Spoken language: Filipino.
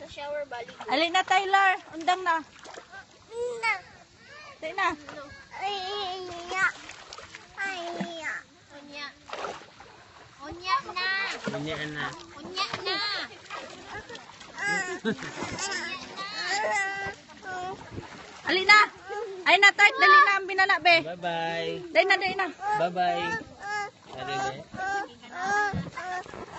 sa shower balik. Alin na, Tyler. Undang na. Tay na. Onya. Onya na. Unya na. Onya na. Alin na. Ay na, Tay. Dali na ang binana, be. Bye-bye. Dali na, dali na. Bye-bye. Ari, be.